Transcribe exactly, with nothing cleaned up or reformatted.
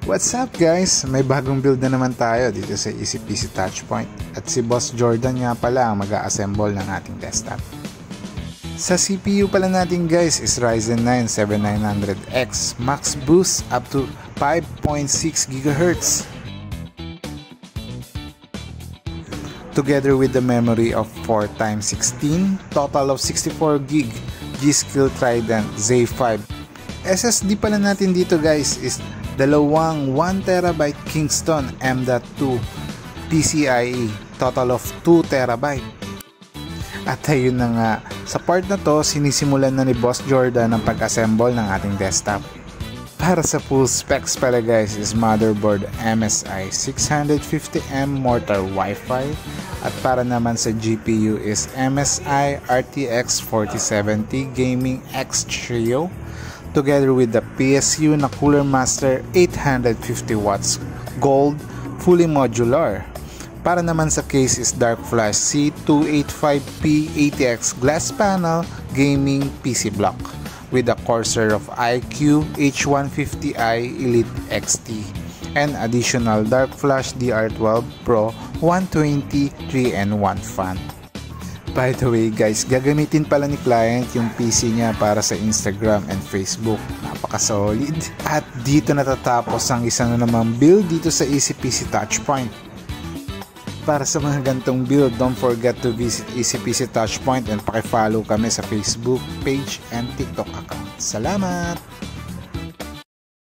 What's up guys? May bagong build na naman tayo dito sa Easy P C Touchpoint at si Boss Jordan nga pala ang mag-a-assemble ng ating desktop. Sa C P U pala natin guys is Ryzen nine seventy-nine hundred X max boost up to five point six gigahertz. Together with the memory of four by sixteen, total of sixty-four gig G.Skill Trident Z five. S S D pala natin dito guys is dalawang one terabyte Kingston M dot two PCIe, total of two terabyte. At ayun na nga, sa part na to sinisimulan na ni Boss Jordan ang pag-assemble ng ating desktop. Para sa full specs pala guys is motherboard M S I six fifty M Mortar Wi-Fi, at para naman sa G P U is M S I R T X forty seventy Gaming X Trio, together with the P S U na Cooler Master eight hundred fifty watts gold fully modular. Para naman sa case is Dark Flash C two eighty-five P A T X glass panel gaming P C block with a Corsair of I Q H one fifty i Elite X T and additional Dark Flash D R twelve Pro one twenty three in one fan. By the way guys, gagamitin pala ni client yung P C niya para sa Instagram and Facebook. Napaka-solid. At dito natatapos ang isa na namang build dito sa Easy P C Touchpoint. Para sa mga gantong build, don't forget to visit Easy P C Touchpoint and paki-follow kami sa Facebook page and TikTok account. Salamat!